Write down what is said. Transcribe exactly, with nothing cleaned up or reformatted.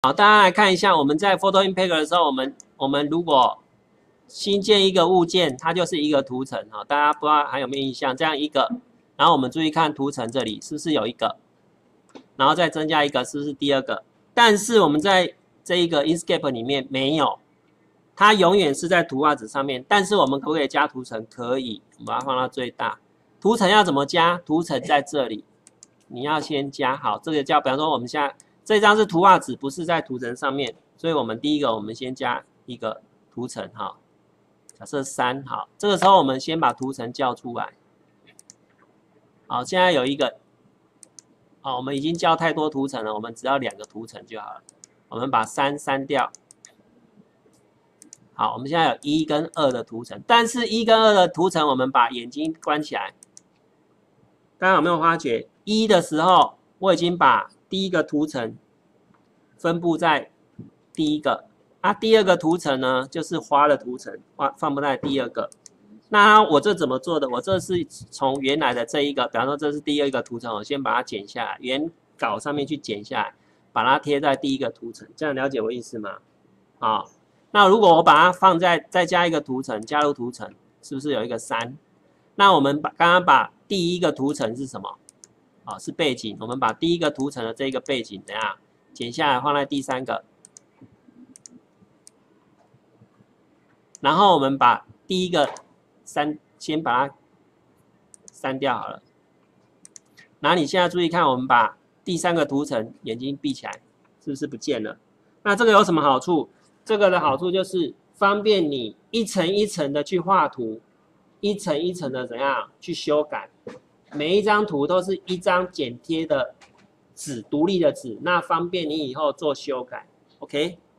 好，大家来看一下，我们在 Photo Impact 的时候，我们我们如果新建一个物件，它就是一个图层啊，大家不知道还有没有印象？这样一个，然后我们注意看图层这里是不是有一个，然后再增加一个，是不是第二个？但是我们在这一个 Inkscape 里面没有，它永远是在图画纸上面。但是我们可不可以加图层？可以，我们把它放到最大。图层要怎么加？图层在这里，你要先加好，这个叫，比方说我们现在。这张是图画纸，不是在图层上面，所以我们第一个，我们先加一个图层哈，假设三好，这个时候我们先把图层叫出来。好，现在有一个，好，我们已经叫太多图层了，我们只要两个图层就好了。我们把三删掉。好，我们现在有一跟二的图层，但是一跟二的图层，我们把眼睛关起来。大家有没有发觉，一的时候我已经把第一个图层分布在第一个，啊，第二个图层呢就是花的图层，放放不在第二个。那我这怎么做的？我这是从原来的这一个，比方说这是第二个图层，我先把它剪下来，原稿上面去剪下来，把它贴在第一个图层，这样了解我意思吗？好，那如果我把它放在再加一个图层，加入图层，是不是有一个三？那我们把刚刚把第一个图层是什么？啊，是背景，我们把第一个图层的这个背景怎样剪下来放在第三个，然后我们把第一个删，先把它删掉好了。然后你现在注意看，我们把第三个图层眼睛闭起来，是不是不见了？那这个有什么好处？这个的好处就是方便你一层一层的去画图，一层一层的怎样去修改。每一张图都是一张剪贴的纸，独立的纸，那方便你以后做修改。OK。